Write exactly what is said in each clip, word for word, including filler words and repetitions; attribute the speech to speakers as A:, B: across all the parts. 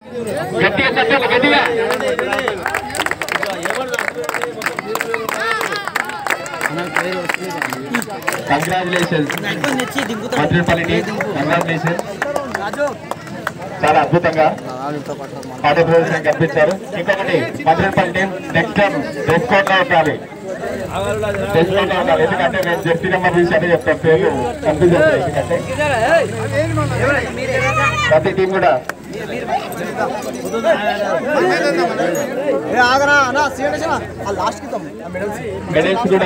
A: గట్టిగా చెప్పాలి గట్టిగా. Congratulations Madrepalli team, congratulations. చాలా అద్భుతంగా ఆట ప్రదర్శన కనిపించారు. ఇంకొకటి Madrepalli team next time dress code లో ఉండాలి, డ్రెస్ కోడ్ లో ఉండాలి. ఎందుకంటే నేను జెర్సీ నెంబర్ చూసి అంటే చెప్తాను, పేరు కన్ఫ్యూజ్ అవుతాయి. ఎందుకంటే ప్రతి టీం కూడా మెడల్స్ కూడా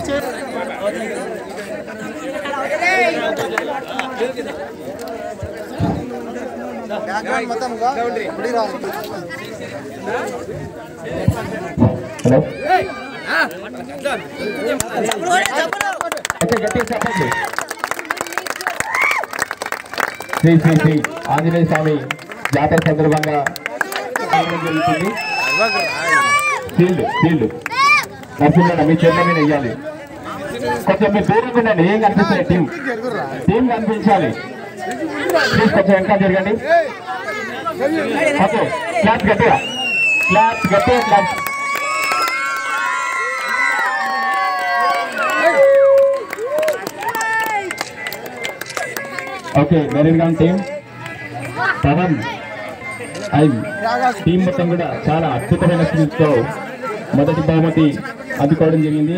A: గట్టి చెప్పండి. శ్రీ శ్రీ శ్రీ ఆంజనేయ స్వామి జాతర సందర్భంగా జరుగుతుంది. ఫీల్డ్ ఫీల్డ్ నర్సింగ్ మీ చేతుల మీద వెయ్యాలి. కొంచెం మీరు దూరంగా ఉండండి, ఏం కనిపిస్తుంది. టీం టీం కనిపించాలి. ప్లీజ్ కొంచెం వెనక జరగండి. ఓకే క్లాస్ గట్టిగా, క్లాస్ గట్టిగా, class. Okay marine gun team, Pavan ఐదు టీం మొత్తం కూడా చాలా అద్భుతమైన స్కిల్స్తో మొదటి బహుమతి అందుకోవడం జరిగింది.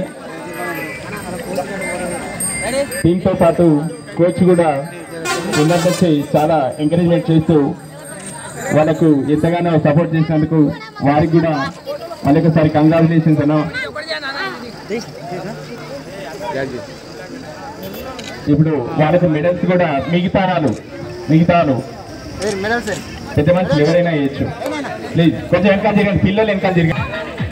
A: టీంతో పాటు కోచ్ కూడా ఉన్నట్టు చాలా ఎంకరేజ్మెంట్ చేస్తూ వాళ్ళకు ఎంతగానో సపోర్ట్ చేసినందుకు వారికి కూడా మళ్ళొకసారి కంగ్రాచులేషన్స్ అన్నా. ఇప్పుడు వాళ్ళకు మెడల్స్ కూడా మిగతాను మిగతాను పెద్ద మనుషులు ఎవరైనా వేయచ్చు. ప్లీజ్ కొంచెం వెనకాల తిరగండి, పిల్లలు వెనకాల తిరగండి.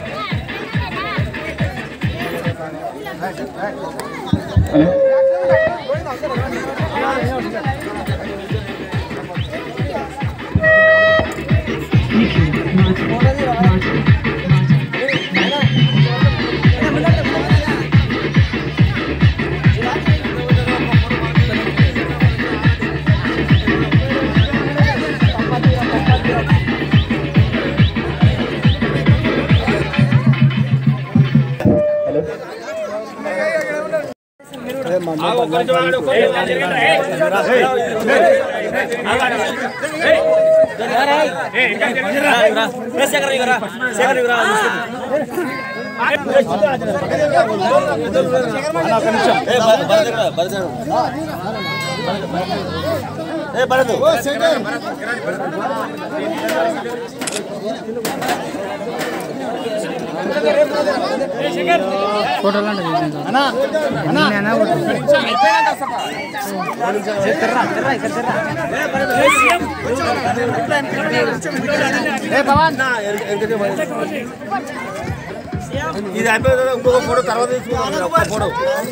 B: ఇది అయిపోయింది, ఇంకొక ఫోటో తర్వాత తీసుకుంటాం. ఫోటో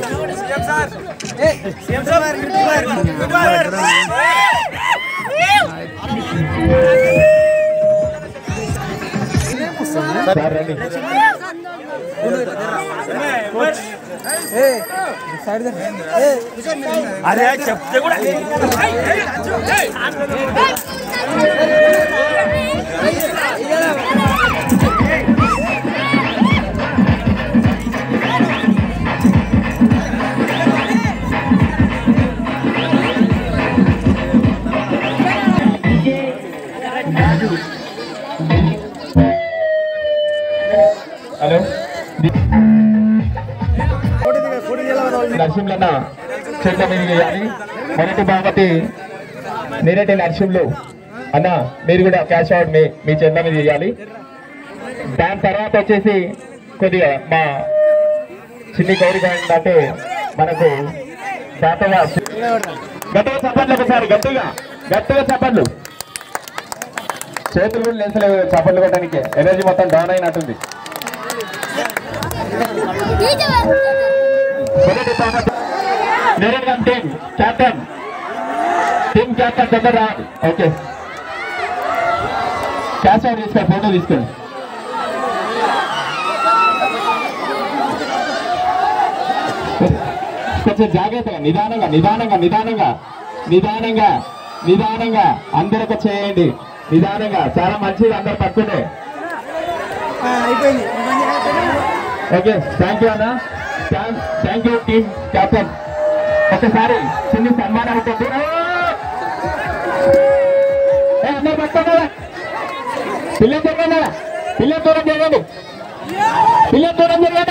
B: అరే చెప్తే కూడా
A: హలో నరసింహన్న చేత మీద వేయాలి. మొదటి బహుమతి నేరేటి నరసింహులు అన్న, మీరు కూడా క్యాష్ అవుట్ మీ మీ చేత మీద వేయాలి. దాని తర్వాత వచ్చేసి కొద్దిగా మా చిన్ని గౌరీ అంటే మనకు దాతగా గట్టిగా చప్పట్లు, ఒకసారి గట్టిగా గట్టిగా చప్పట్లు. చేతులు కూడా లేసలేవు చప్పట్లు కొట్టడానికి, ఎనర్జీ మొత్తం డౌన్ అయినట్టుంది. టీం కెప్టెన్ టీం కెప్టెన్ దగ్గర రావాలి. ఓకే క్యాష్ అవుట్ తీసుకో, ఫోటో తీసుకోండి. కొంచెం జాగ్రత్తగా నిదానంగా నిదానంగా నిదానంగా నిదానంగా నిదానంగా అందరూ చేయండి. నిదానంగా చాలా మంచిది అందరు పట్టుకునే. ఓకే థ్యాంక్ యూ అన్న, థ్యాంక్ యూ టీమ్ క్యాప్టెన్. ఒకసారి చిన్న సన్మానం ఉంటుంది. అందరు పట్టుకున్నారా? పిల్లలు జరగండి, పిల్లలు దూరం జరగండి, పిల్లలు దూరం జరగండి.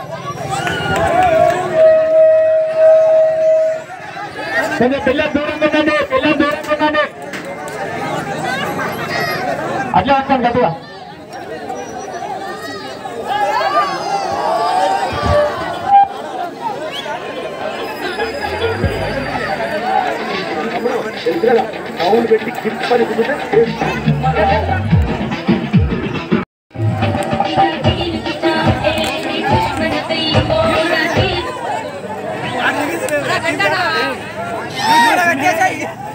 A: కొంచెం పిల్లలు దూరం ఉండండి, పిల్లలు దూరం ఉండండి. అట్లా వస్తాను గట్టిగా. అవును పెట్టి గిఫ్ట్ పని
C: Hey!